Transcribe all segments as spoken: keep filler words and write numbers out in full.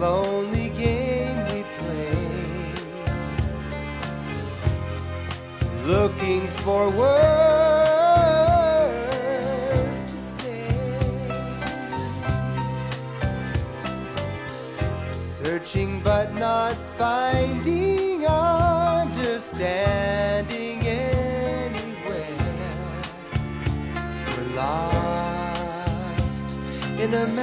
lonely game we play, looking for words to say, searching but not finding understanding anywhere. We're lost in a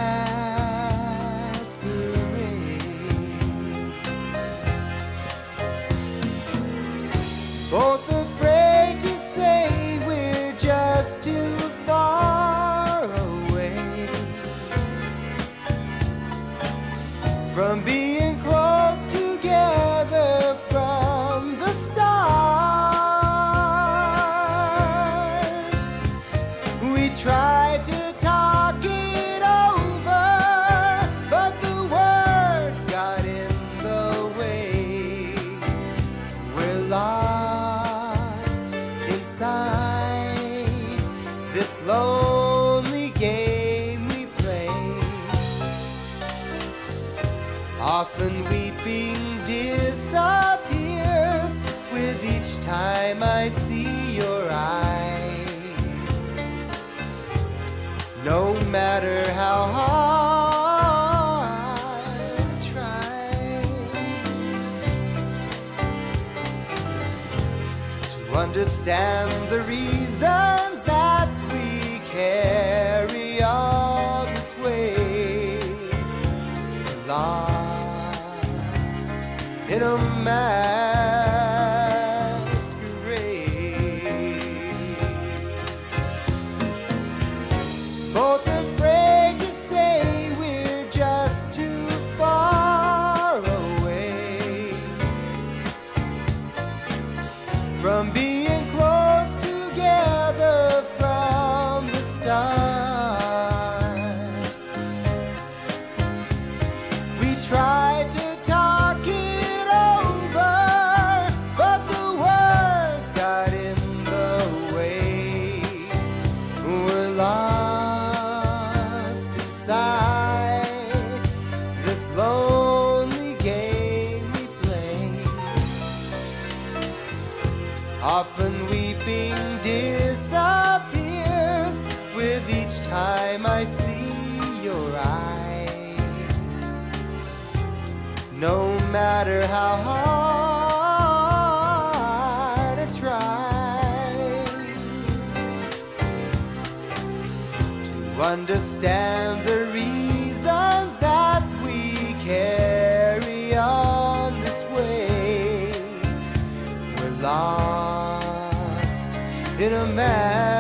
masquerade, both afraid to say we're just too far away from being close together from the start. We tried to talk it over, but the words got in the way. We're lost inside this lonely game we play, often weeping disappears with each time I see your eyes. No matter how hard I try to understand the reasons that we carry on this way, we're lost in a masquerade, both afraid to say we're just too far away from being close together from the start. We tried to talk it over, but the words got in the way. We're lost inside this lonely game we play, often weeping disappears with each time I see your eyes. No matter how hard I try to understand the reasons that we carry on this way, we're lost in a masquerade.